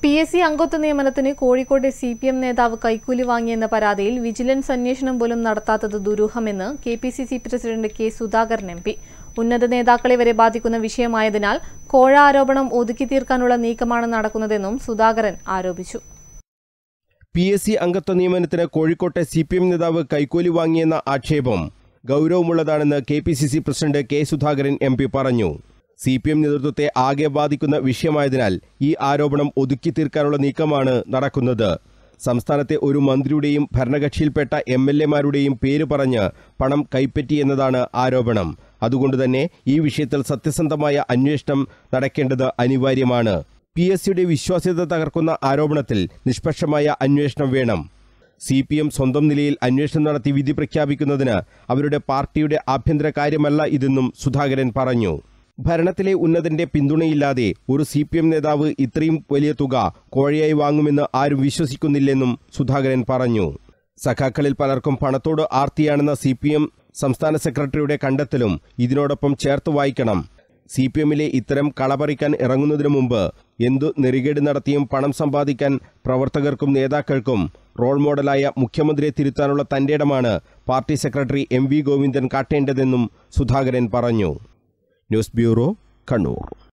PSC അംഗത്വ നിയമനത്തിന് കോഴിക്കോട്ടെ CPM നേതാവ് കൈക്കൂലി വാങ്ങിയെന്ന പരാതിയിൽ വിജിലൻസ് അന്വേഷണം പോലും നടത്താത്തത് ദുരൂഹമെന്ന് KPCC president K. Sudhakaran MP. ഉന്നത നേതാക്കളെ വരെ ബാധിക്കുന്ന വിഷയമായതിനാൽ കോഴ ആരോപണം ഒതുക്കി തീർക്കാനുള്ള നീക്കമാണ് നടക്കുന്നതെന്നും സുധാകരൻ ആരോപിച്ചു. PSC അംഗത്വ നിയമനത്തിന് കോഴിക്കോട്ടെ CPM നേതാവ് കൈക്കൂലി വാങ്ങിയെന്ന ആക്ഷേപം ഗൗരവമുള്ളതാണെന്ന് KPCC president K. Sudhakaran MP പറഞ്ഞു. CPM നേതൃത്വത്തെ ആകെ ബാധിക്കുന്ന വിഷയമായതിനാൽ ഈ ആരോപണം ഒതുക്കി തീർക്കാനുള്ള നീക്കമാണ് നടക്കുന്നത്. സംസ്ഥാനത്തെ ഒരു മന്ത്രിയുടെയും ഭരണകക്ഷിയിൽപ്പെട്ട MLA-മാരുടെയും പേര് പറഞ്ഞ് പണം കൈപ്പറ്റിയെന്നതാണ് ആരോപണം. അതുകൊണ്ടുതന്നെ ഈ വിഷയത്തിൽ സത്യസന്ധമായ അന്വേഷണം നടക്കേണ്ടത് അനിവാര്യമാണ്. PSCയുടെ വിശ്വാസ്യത തകർക്കുന്ന ആരോപണത്തിൽ നിഷ്പക്ഷമായ അന്വേഷണം വേണം. CPM സ്വന്തം നിലയിൽ അന്വേഷണം നടത്തി വിധി പ്രഖ്യാപിക്കുന്നതിന് അവരുടെ പാർട്ടിയുടെ ആഭ്യന്തര കാര്യമല്ല ഇതെന്നും സുധാകരൻ പറഞ്ഞു. ഭരണത്തിലെ ഉന്നതന്റെ പിന്തുണയില്ലാതെ ഒരു CPM നേതാവ് ഇത്രയും വലിയ തുക കോഴയായി വാങ്ങുമെന്ന് ആരും വിശ്വസിക്കുന്നില്ലെന്നും സുധാകരൻ പറഞ്ഞു. സഖാക്കളിൽ പലർക്കും പണത്തോട് ആർത്തിയാണെന്ന CPM സംസ്ഥാന സെക്രട്ടറിയുടെ കണ്ടെത്തലും ഇതിനോടൊപ്പം ചേർത്ത് വായിക്കണം. CPMലെ ഇത്തരം കളപറിക്കാൻ ഇറങ്ങുന്നതിനു മുമ്പ് എന്തു നെറികേട് നടത്തിയും പണം സമ്പാദിക്കാൻ പ്രവർത്തകർക്കും നേതാക്കൾക്കും റോൾ മോഡലായ മുഖ്യമന്ത്രിയെ തിരുത്താനുള്ള തന്റേടമാണ് പാർട്ടി സെക്രട്ടറി MV ഗോവിന്ദൻ കാട്ടേണ്ടതെന്നും സുധാകരൻ പറഞ്ഞു. News bureau, Kannur.